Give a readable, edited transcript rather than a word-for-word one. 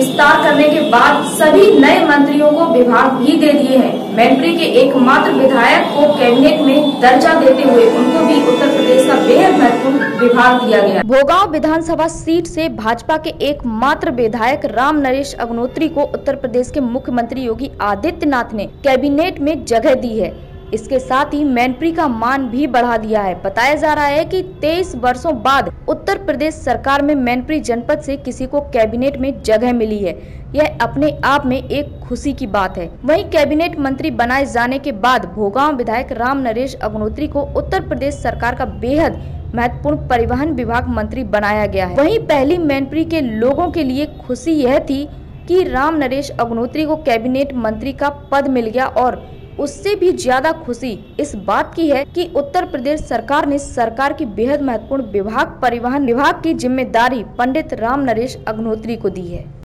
विस्तार करने के बाद सभी नए मंत्रियों को विभाग भी दे दिए हैं। मैनपुरी के एकमात्र विधायक को कैबिनेट में दर्जा देते हुए उनको भी उत्तर प्रदेश का बेहद महत्वपूर्ण विभाग दिया गया। भोगांव विधानसभा सीट से भाजपा के एकमात्र विधायक राम नरेश अग्नोत्री को उत्तर प्रदेश के मुख्यमंत्री योगी आदित्यनाथ ने कैबिनेट में जगह दी है। इसके साथ ही मैनपुरी का मान भी बढ़ा दिया है। बताया जा रहा है कि 23 वर्षों बाद उत्तर प्रदेश सरकार में मैनपुरी जनपद से किसी को कैबिनेट में जगह मिली है। यह अपने आप में एक खुशी की बात है। वहीं कैबिनेट मंत्री बनाए जाने के बाद भोगांव विधायक राम नरेश अग्नोत्री को उत्तर प्रदेश सरकार का बेहद महत्वपूर्ण परिवहन विभाग मंत्री बनाया गया है। वहीं पहली मैनपुरी के लोगों के लिए खुशी यह थी कि राम नरेश अग्नोत्री को कैबिनेट मंत्री का पद मिल गया और उससे भी ज्यादा खुशी इस बात की है कि उत्तर प्रदेश सरकार ने सरकार की बेहद महत्वपूर्ण विभाग परिवहन विभाग की जिम्मेदारी पंडित राम नरेश अग्नोत्री को दी है।